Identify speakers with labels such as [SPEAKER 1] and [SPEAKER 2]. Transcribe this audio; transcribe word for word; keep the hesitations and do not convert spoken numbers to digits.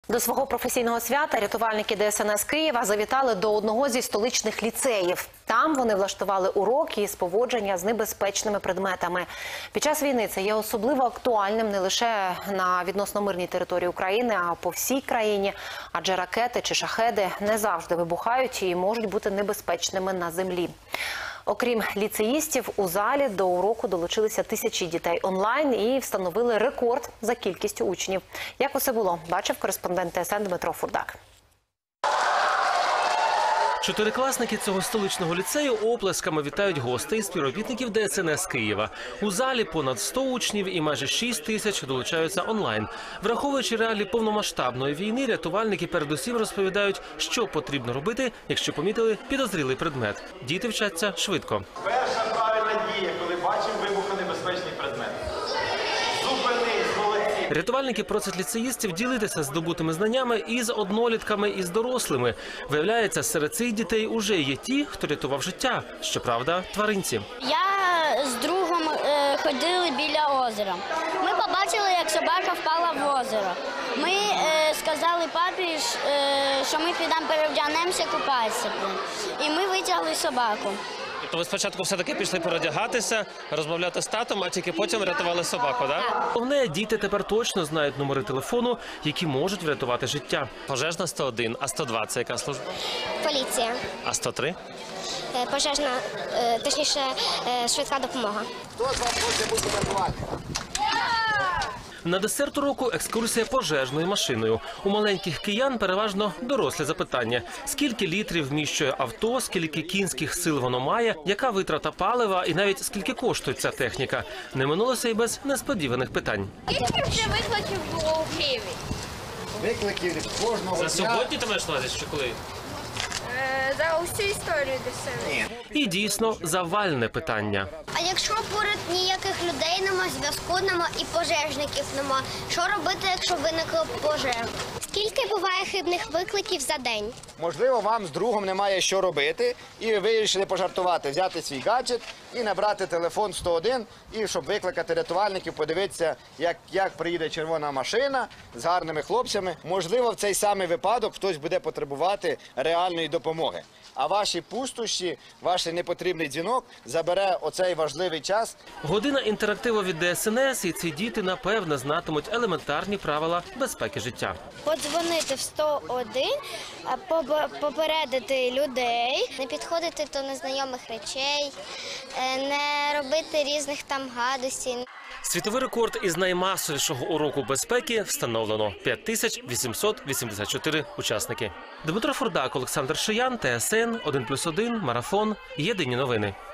[SPEAKER 1] До свого професійного свята рятувальники Де Ес Ен Ес Києва завітали до одного зі столичних ліцеїв. Там вони влаштували уроки із поводження з небезпечними предметами. Під час війни це є особливо актуальним не лише на відносно мирній території України, а по всій країні. Адже ракети чи шахеди не завжди вибухають і можуть бути небезпечними на землі. Окрім ліцеїстів, у залі до уроку долучилися тисячі дітей онлайн і встановили рекорд за кількістю учнів. Як усе було, бачив кореспондент Те Ес Ен Дмитро Фурдак.
[SPEAKER 2] Чотирикласники цього столичного ліцею оплесками вітають гостей і співробітників Де Ес Ен Ес Києва. У залі понад сто учнів і майже шість тисяч долучаються онлайн. Враховуючи реалії повномасштабної війни, рятувальники передусім розповідають, що потрібно робити, якщо помітили підозрілий предмет. Діти вчаться швидко.
[SPEAKER 3] Перша правильна дія, коли бачимо вибухонебезпечний предмет. Зупинись, молодці!
[SPEAKER 2] Рятувальники просять ліцеїстів ділитися здобутими знаннями із однолітками, і з дорослими. Виявляється, серед цих дітей уже є ті, хто рятував життя. Щоправда, тваринці.
[SPEAKER 4] Я з другом е, ходили біля озера. Ми побачили, як собака впала в озеро. Ми е, сказали папі, е, що ми підемо перевдягнемося, купатися. І ми витягли собаку.
[SPEAKER 2] То ви спочатку все-таки пішли переодягатися, розмовляти з татом, а тільки потім рятували собаку, так? Головне, діти тепер точно знають номери телефону, які можуть врятувати життя. Пожежна сто один, а сто два – це яка служба?
[SPEAKER 5] Поліція.
[SPEAKER 2] А сто три?
[SPEAKER 5] Пожежна, точніше, швидка допомога.
[SPEAKER 3] Хто з вас хоче бути рятувальником?
[SPEAKER 2] На десерт уроку екскурсія пожежною машиною. У маленьких киян переважно дорослі запитання. Скільки літрів вміщує авто, скільки кінських сил воно має, яка витрата палива і навіть скільки коштує ця техніка. Не минулося й без несподіваних питань.
[SPEAKER 4] Скільки вже викликів було у Києві?
[SPEAKER 3] Викликів кожного дня.
[SPEAKER 2] Сьогодні ти маєш на увазі, чи коли?
[SPEAKER 4] За усю історію Де Ес Ен Ес.
[SPEAKER 2] І дійсно завальне питання.
[SPEAKER 5] А якщо поряд ніяких людей нема, зв'язку нема і пожежників нема, що робити, якщо виникла пожежа? Скільки буває хибних викликів за день?
[SPEAKER 3] Можливо, вам з другом немає що робити, і ви вирішили пожартувати, взяти свій гаджет і набрати телефон сто один, і щоб викликати рятувальників, подивитися, як, як приїде червона машина з гарними хлопцями. Можливо, в цей самий випадок хтось буде потребувати реальної допомоги. А ваші пустощі, ваш непотрібний дзвінок забере оцей важливий час.
[SPEAKER 2] Година інтерактиву від Де Ес Ен Ес, і ці діти, напевне, знатимуть елементарні правила безпеки життя.
[SPEAKER 5] Подзвонити в сто один, попередити людей, не підходити до незнайомих речей, не робити різних там гадостей.
[SPEAKER 2] Світовий рекорд із наймасовішого уроку безпеки встановлено – п'ять тисяч вісімсот вісімдесят чотири учасники. Дмитро Фурдак, Олександр Шиян, Те Ес Ен, один плюс один, Марафон, Єдині новини.